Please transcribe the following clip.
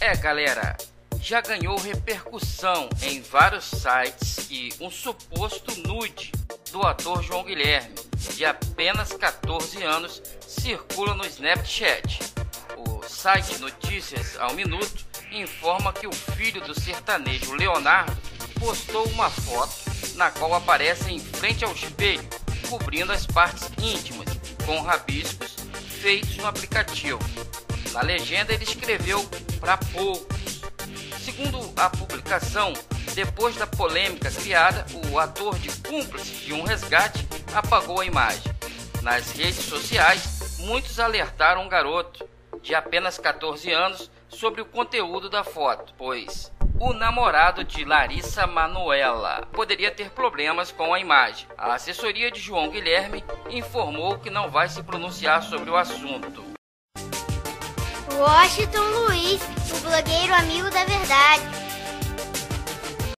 Galera, já ganhou repercussão em vários sites que um suposto nude do ator João Guilherme, de apenas 14 anos, circula no Snapchat. O site Notícias ao Minuto informa que o filho do sertanejo Leonardo postou uma foto na qual aparece em frente ao espelho, cobrindo as partes íntimas, com rabiscos feitos no aplicativo. Na legenda ele escreveu "para poucos". Segundo a publicação, depois da polêmica criada, o ator, de cúmplice de um resgate, apagou a imagem. Nas redes sociais, muitos alertaram o garoto, de apenas 14 anos, sobre o conteúdo da foto, pois o namorado de Larissa Manoela poderia ter problemas com a imagem. A assessoria de João Guilherme informou que não vai se pronunciar sobre o assunto. Washington Luiz, o blogueiro amigo da verdade.